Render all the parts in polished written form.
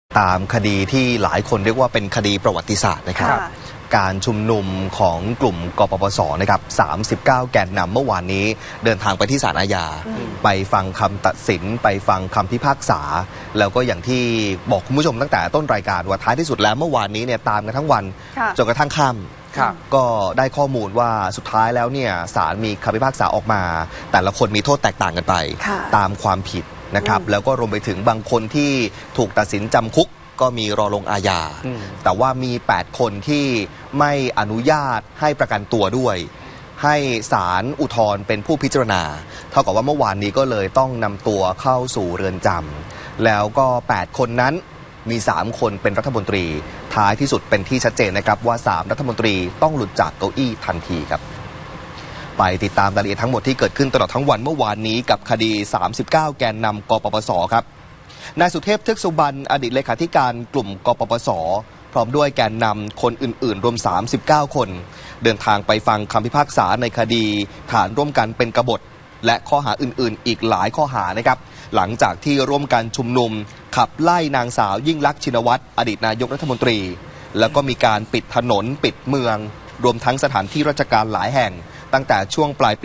ตามคดีที่หลายคนเรียกว่าเป็นคดีประวัติศาสตร์นะครับการชุมนุมของกลุ่มกปปสนะครับ39 แกนนำเมื่อวานนี้เดินทางไปที่ศาลอาญาไปฟังคำตัดสินไปฟังคำพิพากษาแล้วก็อย่างที่บอกคุณผู้ชมตั้งแต่ต้นรายการว่าท้ายที่สุดแล้วเมื่อวานนี้เนี่ยตามกันทั้งวันจนกระทั่งค่ำก็ได้ข้อมูลว่าสุดท้ายแล้วเนี่ยศาลมีคำพิพากษาออกมาแต่ละคนมีโทษแตกต่างกันไปตามความผิดนะครับแล้วก็รวมไปถึงบางคนที่ถูกตัดสินจำคุกก็มีรอลงอาญาแต่ว่ามี8คนที่ไม่อนุญาตให้ประกันตัวด้วยให้ศาลอุทธรณ์เป็นผู้พิจารณาเท่ากับว่าเมื่อวานนี้ก็เลยต้องนำตัวเข้าสู่เรือนจำแล้วก็8คนนั้นมี3คนเป็นรัฐมนตรีท้ายที่สุดเป็นที่ชัดเจนนะครับว่า3รัฐมนตรีต้องหลุดจากเก้าอี้ทันทีครับไปติดตามรายละเอียดทั้งหมดที่เกิดขึ้นตลอดทั้งวันเมื่อวานนี้กับคดี39 แกนนำกปปสครับนายสุเทพ ทึกสุบรรณอดีตเลขาธิการกลุ่มกปปสพร้อมด้วยแกนนำคนอื่นๆรวม39 คนเดินทางไปฟังคำพิพากษาในคดีฐานร่วมกันเป็นกบฏและข้อหาอื่นๆอีกหลายข้อหานะครับหลังจากที่ร่วมกันชุมนุมขับไล่นางสาวยิ่งลักษณ์ชินวัตรอดีตนายกรัฐมนตรีแล้วก็มีการปิดถนนปิดเมืองรวมทั้งสถานที่ราชการหลายแห่งตั้งแต่ช่วงปลายปี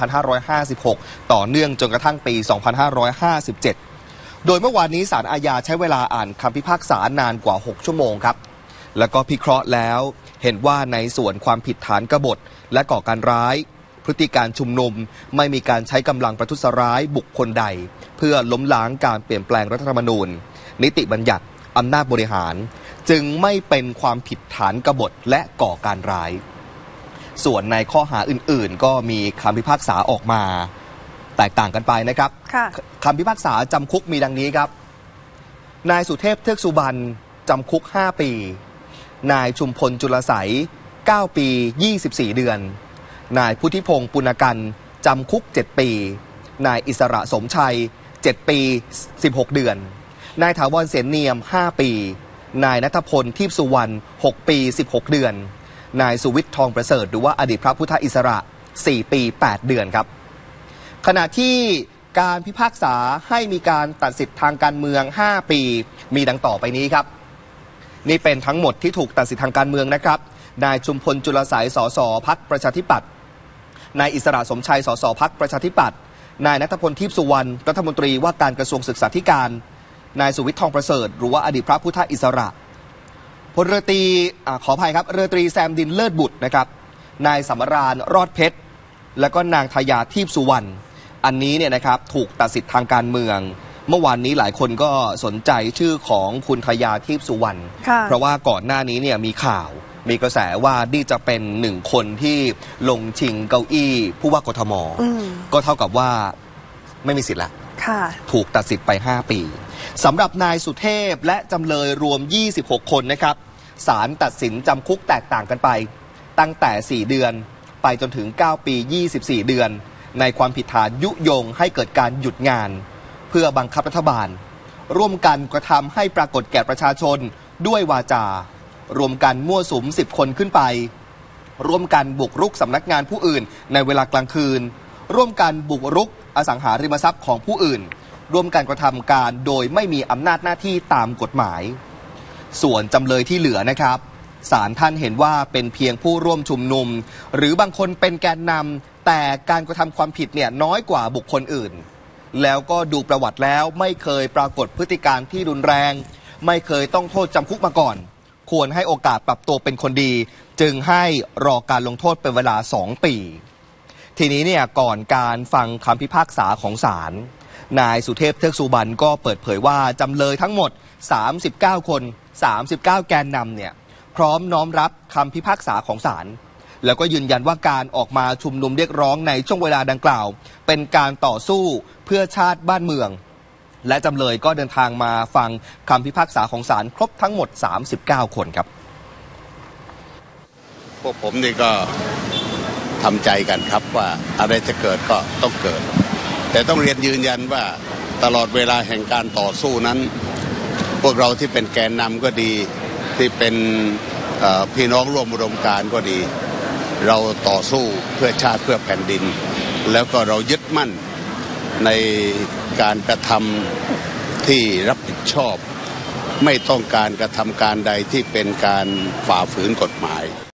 2556 ต่อเนื่องจนกระทั่งปี 2557 โดยเมื่อวานนี้ศาลอาญาใช้เวลาอ่านคำพิพากษานานกว่า 6 ชั่วโมงครับแล้วก็พิเคราะห์แล้วเห็นว่าในส่วนความผิดฐานกบฏและก่อการร้ายพฤติการชุมนุมไม่มีการใช้กำลังประทุษร้ายบุคคลใดเพื่อล้มล้างการเปลี่ยนแปลงรัฐธรรมนูญนิติบัญญัติอำนาจบริหารจึงไม่เป็นความผิดฐานกบฏและก่อการร้ายส่วนในข้อหาอื่นๆก็มีคำพิพากษาออกมาแตกต่างกันไปนะครับคำพิพากษาจำคุกมีดังนี้ครับนายสุเทพ เทือกสุบรรณจำคุก5 ปีนายชุมพลจุลไสย9 ปี 24 เดือนนายพุทธิพงศ์ปุณกันจำคุก7 ปีนายอิสระสมชัย7 ปี 16 เดือนนายถาวรเสนเนียม5 ปีนายณัฐพล ทิพย์สุวรรณ6 ปี 16 เดือนนายสุวิทย์ ทองประเสริฐหรือว่าอดีตพระพุทธอิสระ4 ปี 8 เดือนครับขณะที่การพิพากษาให้มีการตัดสิทธิ์ทางการเมือง5 ปีมีดังต่อไปนี้ครับนี่เป็นทั้งหมดที่ถูกตัดสิทธิ์ทางการเมืองนะครับนายชุมพลจุลไสยสสพรรคประชาธิปัตย์นายอิสระสมชัยสสพรรคประชาธิปัตย์นายณัฐพล ทิพย์สุวรรณรัฐมนตรีว่าการกระทรวงศึกษาธิการนายสุวิทย์ ทองประเสริฐหรือว่าอดีตพระพุทธอิสระพลเรือตรีขออภัยครับเรือตรีแซมดินเลิศบุตรนะครับนายสำราญรอดเพชรและก็นางทยาทิพย์สุวรรณอันนี้เนี่ยนะครับถูกตัดสิทธิ์ทางการเมืองเมื่อวานนี้หลายคนก็สนใจชื่อของคุณทยาทิพย์สุวรรณเพราะว่าก่อนหน้านี้เนี่ยมีข่าวมีกระแสว่านี่จะเป็น1 คนที่ลงชิงเก้าอี้ผู้ว่ากทมก็เท่ากับว่าไม่มีสิทธิ์ละถูกตัดสิทธิ์ไป5 ปีสำหรับนายสุเทพและจำเลยรวม26 คนนะครับศาลตัดสินจำคุกแตกต่างกันไปตั้งแต่4 เดือนไปจนถึง9 ปี 24 เดือนในความผิดฐานยุยงให้เกิดการหยุดงานเพื่อบังคับรัฐบาลร่วมกันกระทำให้ปรากฏแก่ประชาชนด้วยวาจารวมกันมั่วสุม10 คนขึ้นไปร่วมกันบุกรุกสำนักงานผู้อื่นในเวลากลางคืนร่วมกันบุกรุกอสังหาริมทรัพย์ของผู้อื่นร่วมกันกระทำการโดยไม่มีอำนาจหน้าที่ตามกฎหมายส่วนจำเลยที่เหลือนะครับศาลท่านเห็นว่าเป็นเพียงผู้ร่วมชุมนุมหรือบางคนเป็นแกนนำแต่การกระทำความผิดเนี่ยน้อยกว่าบุคคลอื่นแล้วก็ดูประวัติแล้วไม่เคยปรากฏพฤติการที่รุนแรงไม่เคยต้องโทษจำคุกมาก่อนควรให้โอกาสปรับตัวเป็นคนดีจึงให้รอการลงโทษเป็นเวลา2 ปีทีนี้เนี่ยก่อนการฟังคำพิพากษาของศาลนายสุเทพ เทือกสุบรรณก็เปิดเผยว่าจำเลยทั้งหมด39 คน39 แกนนำเนี่ยพร้อมน้อมรับคำพิพากษาของศาลแล้วก็ยืนยันว่าการออกมาชุมนุมเรียกร้องในช่วงเวลาดังกล่าวเป็นการต่อสู้เพื่อชาติบ้านเมืองและจำเลยก็เดินทางมาฟังคำพิพากษาของศาลครบทั้งหมด39 คนครับพวกผมนี่ก็ทำใจกันครับว่าอะไรจะเกิดก็ต้องเกิดแต่ต้องเรียนยืนยันว่าตลอดเวลาแห่งการต่อสู้นั้นพวกเราที่เป็นแกนนำก็ดีที่เป็นพี่น้องร่วมอุดมการณ์ก็ดีเราต่อสู้เพื่อชาติเพื่อแผ่นดินแล้วก็เรายึดมั่นในการกระทำที่รับผิดชอบไม่ต้องการกระทำการใดที่เป็นการฝ่าฝืนกฎหมาย